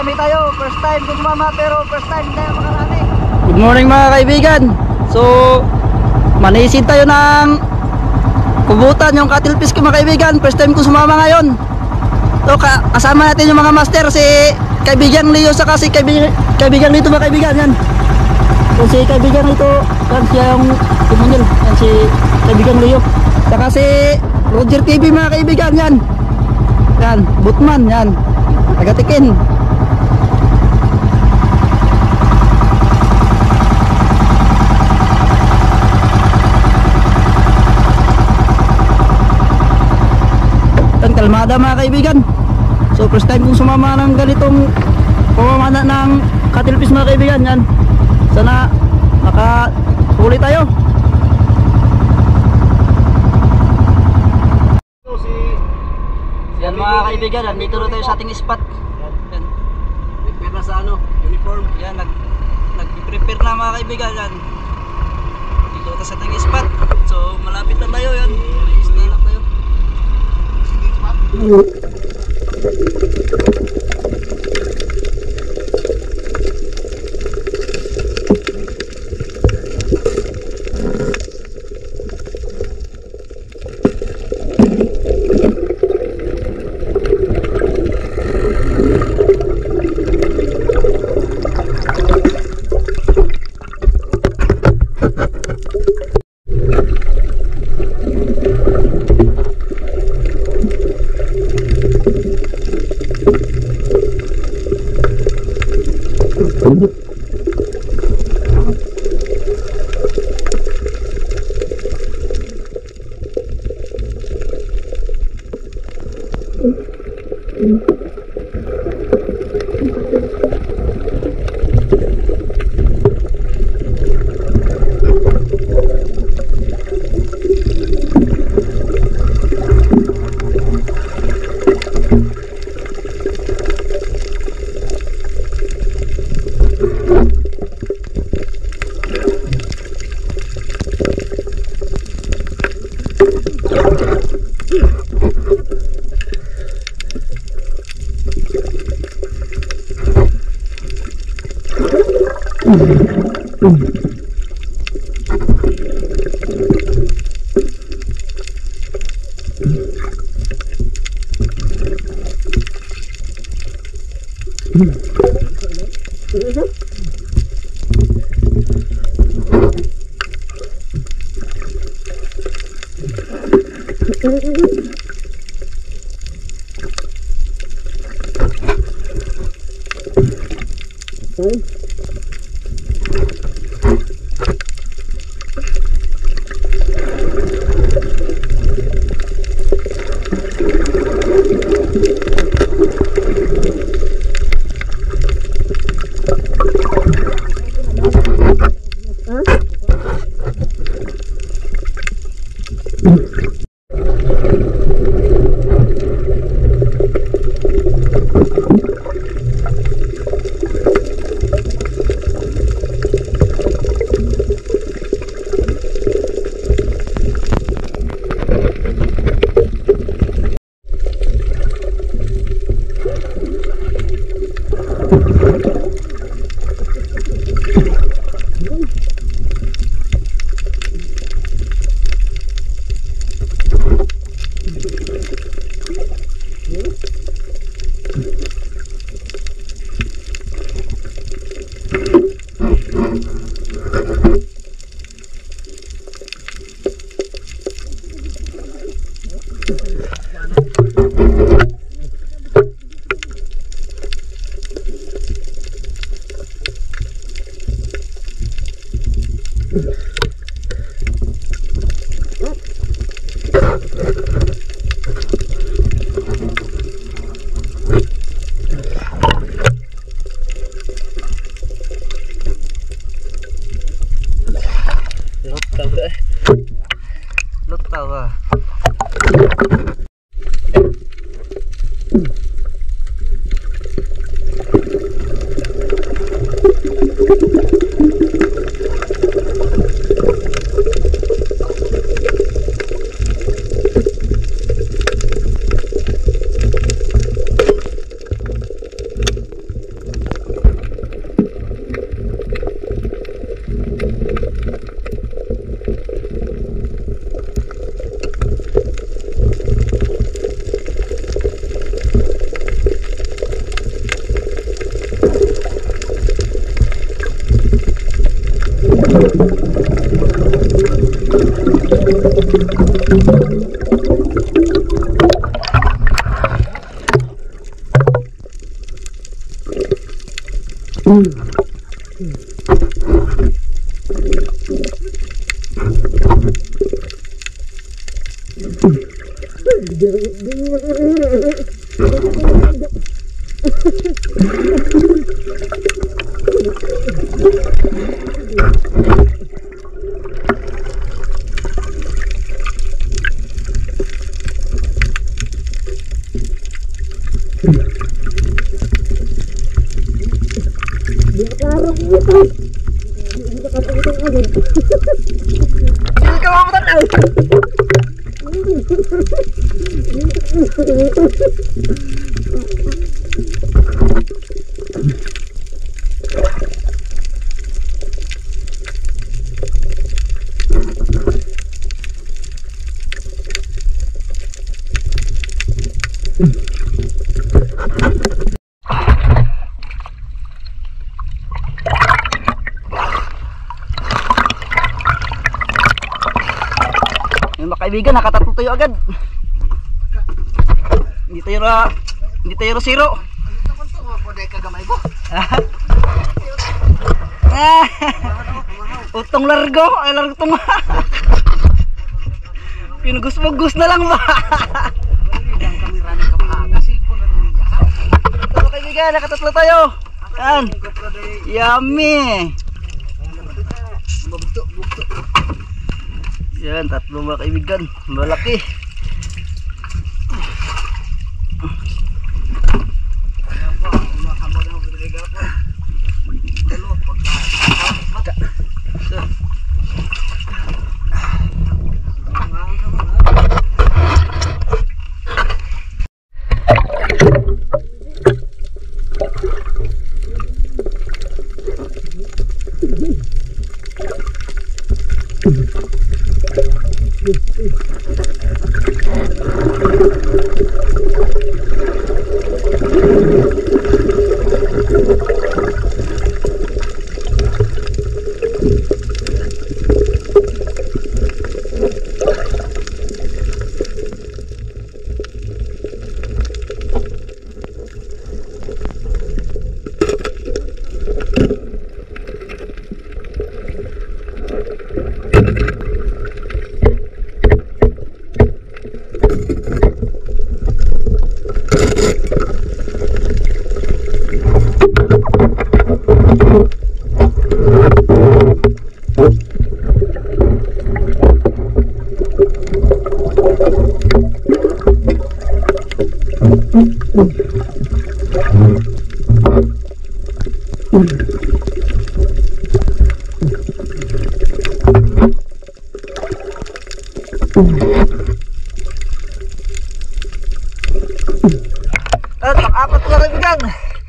Nakarami tayo. First time ko sumama pero first time tayo makarami. Good morning mga kaibigan. So manisid tayo ng kubutan yung cuttlefish ko mga kaibigan. First time ko sumama ngayon. So kasama natin yung mga master, si kaibigan Leo saka si kaibigan Lito mga kaibigan. Yan. So si kaibigan Lito, yan siya yung timunil. Yan si kaibigan Leo. Saka si Roger TV mga kaibigan. Yan. Yan, Butman yan. Tagatikin. Tan kalmada mga kaibigan. So first time kong sumama ng ganitong pamamana ng cuttlefish mga kaibigan. Yan. Sana makahuli tayo. Yan mga kaibigan, nandito na tayo sa ating spot. Yan. Prepare na sa ano, uniform. Yan, nag-prepare na mga kaibigan. Yan. Dito tayo sa ating spot. So malapit na tayo. Yan. Stay lang tayo. Kaibigan, nakatatlo tayo agad. Hindi tayo zero. Utong largo, ay largo tong. Pinugus-bugus na lang ba? Ito kaibigan, nakatatlo tayo. Yan. Yummy. Yan, tatlo mga kaibigan, malaki. Pang-apat na kaibigan.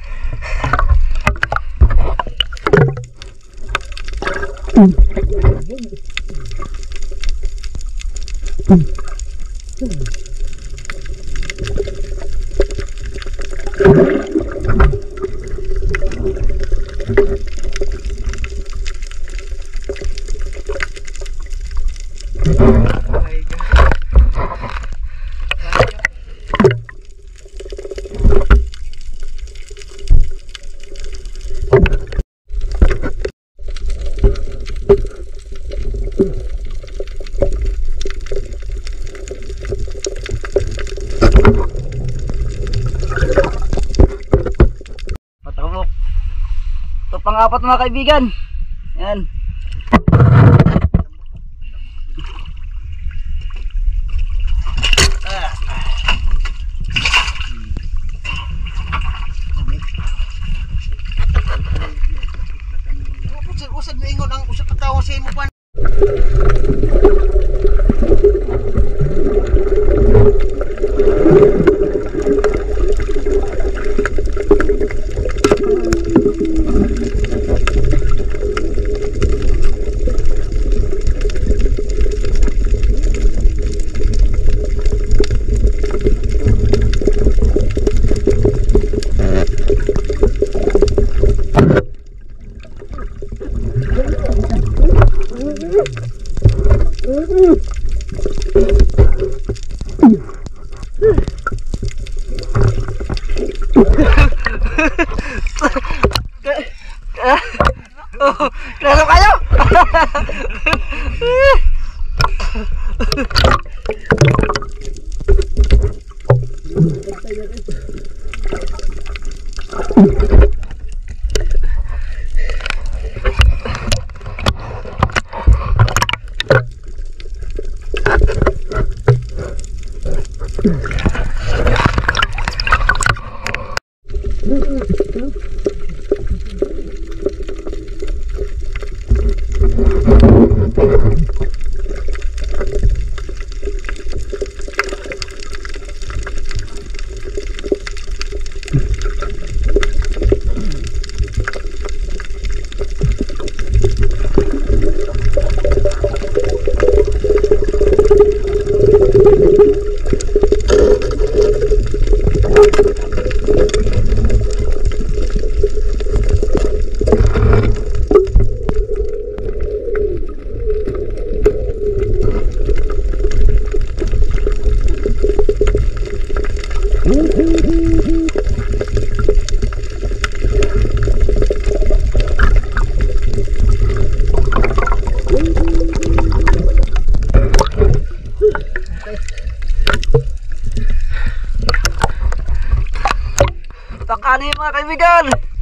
Ito pang-apat mga kaibigan. Yan. Usad mo ingon ang usad katawa sa imo pan. Oh, klaro kayo. Takani mga kaibigan.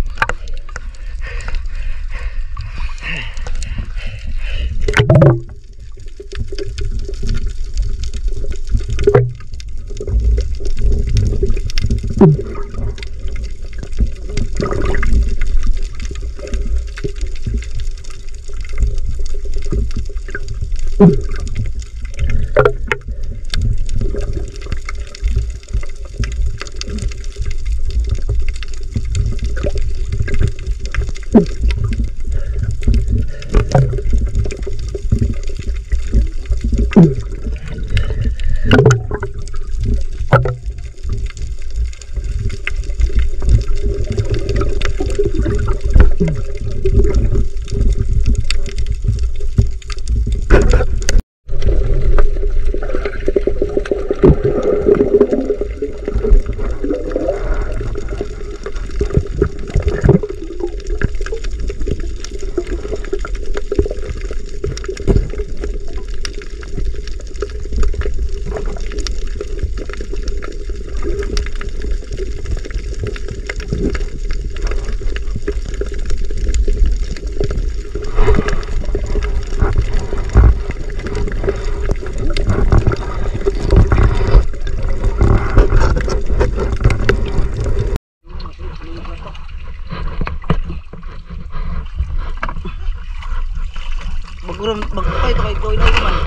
Magpapay ito kay Goy na man.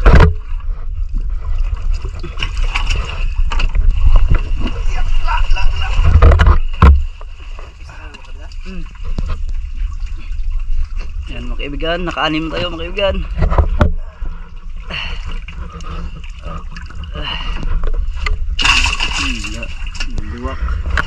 Yan mga kaibigan, naka-anim tayo mga kaibigan. Luwak.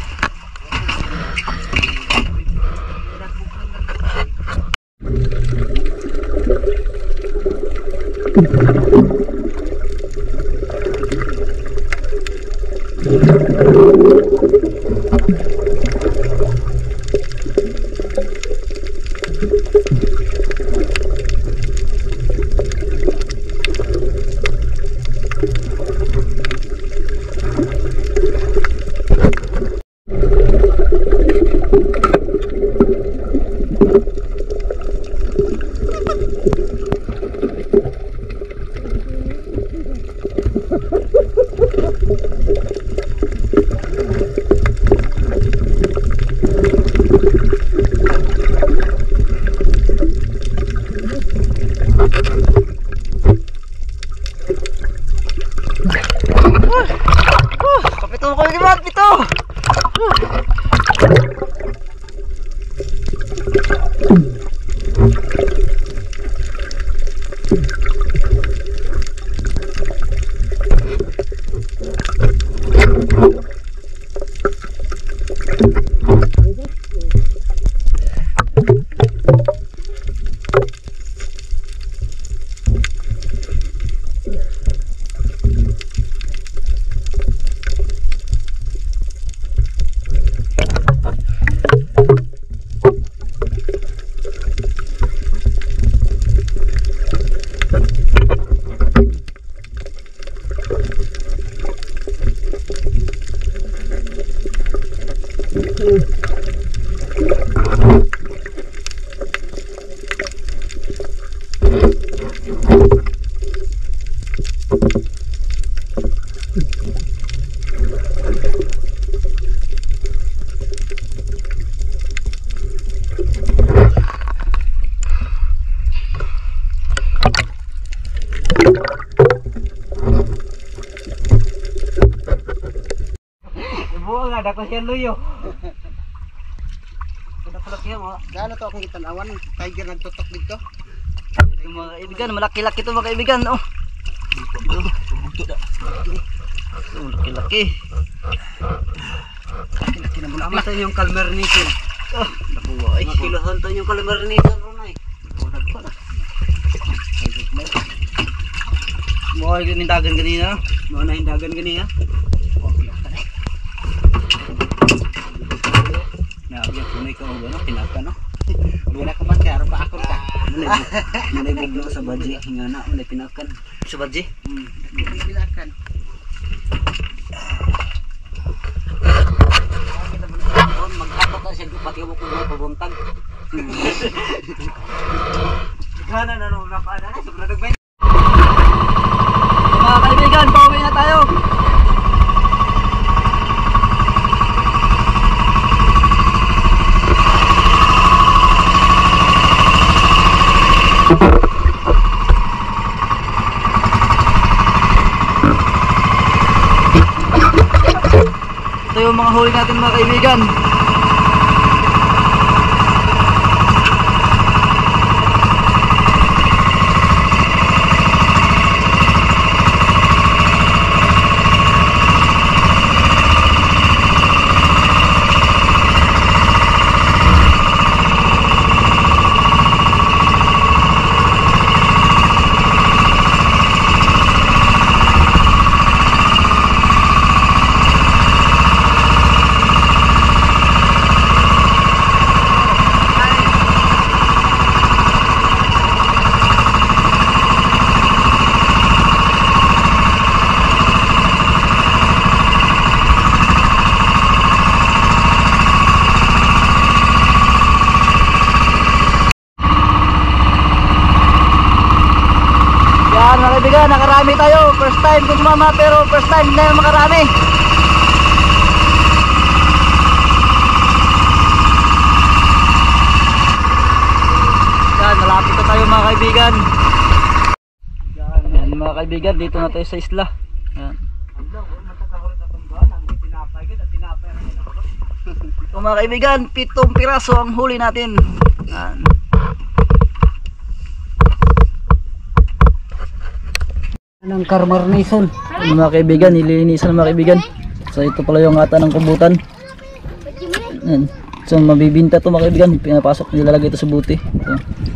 Kapito ko yung ibat, pito! Buo nga, dako siya luyo. Pulak yan mga. Gaano to akong kitanawan? Tiger nagtutok dito. Ito mga kaibigan, malaki-laki ito mga kaibigan. Oh. Malaki-laki. Laki na mula. Amatan yung calmer nito. Oh, nakuha. Kilohan to yung calmer nito, Ronay. Mukha yung hindagan kanina. Mga nahindagan ganyan. Nabiyang tunay ka o gano'n, pinaka no? Wala ka man kaya, pa ako ka. Manay biglo sa badji, nga na, manay pinakan. Sa badji? Pinakan. Mag-ato ka siya, pati ako kung may pabuntag. Gana na nung napaan na, sobrang nagbay. Mga kaibigan, pauwi na tayo. Ito yung mga huli natin mga kaibigan. Kaibigan, nakarami tayo. First time ko sumama pero first time na makarami. Yan, malapit na tayo mga kaibigan. Yan mga kaibigan, dito na tayo sa isla. Yan. So, mga kaibigan, 7 piraso ang huli natin. Yan. Anong karmarnison? Mga kaibigan, nililinisan mga kaibigan. So ito pala yung ata ng kubutan. Yan. So mabibinta to mga kaibigan, pinapasok, nilalagay ito sa buti. So,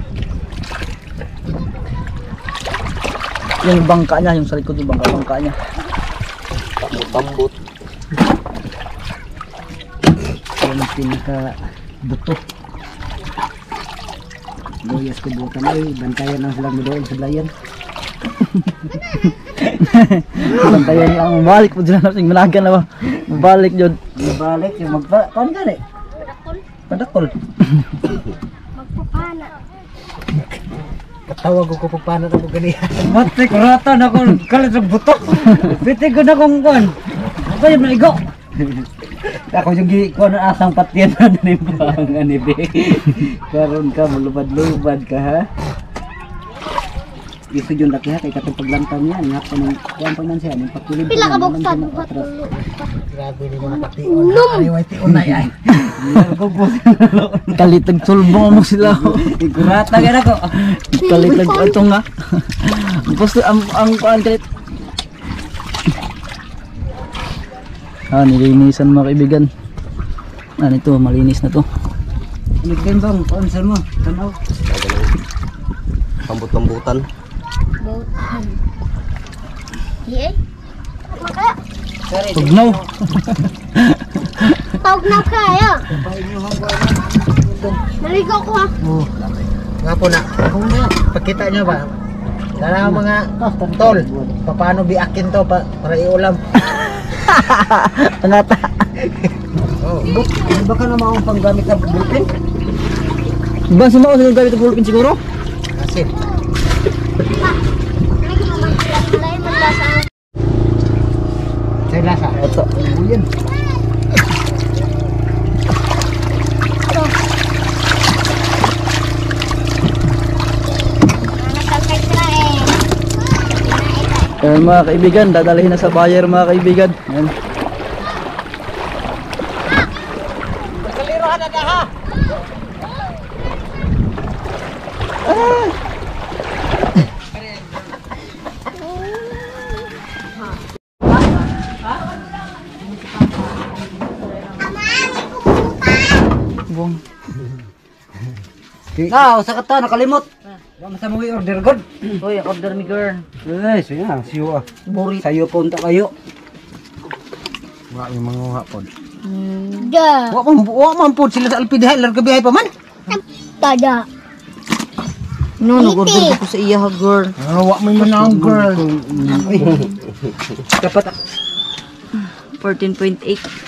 yung bangka niya, yung sa likod yung bangka niya. Tambot. Yung pinaka buto. Boyas kubutan ay bantayan lang sila mo doon sa blayan. Bantayan lang, mabalik po dyan natin, malagan na ba? Mabalik dyan. Mabalik yung magpa... Paano gani? Padakol. Magpapana. Katawag ko kung paano na mo gani. Mati, kurata na kung kalit ng buto. Piti ko na kung kuhan. Ako yung naigo. Ako yung kuhan na asang patiyan na nanibangan ni Be. Karoon ka, malubad-lubad ka ha. Gusto yung laki ha, kay katong paglantaw niya, nga pa ng kuhan pa man siya, ng patulib. Pila ka buksan mo ba ito? Grabe ni mga patiyon. Ariway tiyon na yan. Kalitag sulbong mo sila. Kurata ka na ko. Kalitag ito nga. Basta ang kuhan kalit. Nilinisan mga kaibigan. Ito, malinis na to. Nagkan bang, paunsan mo, tanaw. Pambut-pambutan. Bautan. Iya? Maka? Tugnaw. Tawag na kaya. Naligo ko ha. Oh, nga po na. Pagkita nyo ba? Sana mga tol, paano biakin to para iulam? Tangata. Oh, ba ka na maong panggamit ng bulpin? Ba si Mao sa gamit ng bulpin siguro? Asin. Malay malasa. Sa lasa. Ito. Buyan. Nakakay sila eh. Ayan mga kaibigan, dadalhin na sa buyer mga kaibigan. Ayan. Kalirohan na ha. Buong. Now, sa kata nakalimot. Wa man sa mo order god. Uy, order mi girl. Ay, siya, siyo ah. Buri. Sayo punta kayo. Wa yung mga hapon. Da. Wa man po sila sa alpidihay, larga bihay pa man. Tada. No, nag-order ko sa iya ha girl. Wa may manang girl. Ay. Dapat 14.8.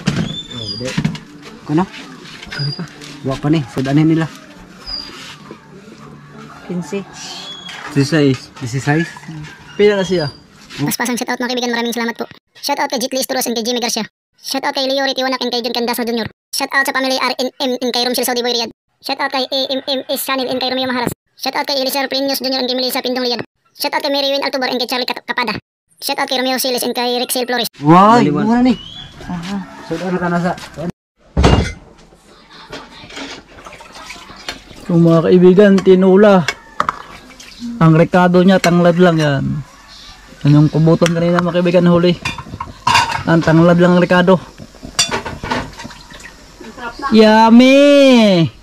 Kuno? Kani pa. Wa pa ni, sudanin nila. 15. 16. Pila na siya? Paspasang shoutout mga kaibigan, maraming salamat po. Shoutout kay Jitli Sturos and kay Jimmy Garcia. Shoutout kay Leo Ritiwanak and kay John Candaso Jr. Shoutout sa pamilya RNM and kay Romsil Saudi Boy Riyadh. Shoutout kay AMMS Channel and kay Romeo Maharas. Shoutout kay Elisa Prinyos Jr. and kay Melissa Pindong Liad. Shoutout kay Mary Wynn Altubar and kay Charlie Kapada. Shoutout kay Romeo Siles and kay Rexel Flores. Wow, muna ni. Sudan ka na sa. Kung mga kaibigan, tinula. Ang rekado niya, tanglad lang yan. Yan yung kubutan kanina mga kaibigan, huli. Ang tanglad lang ang rekado. Yummy!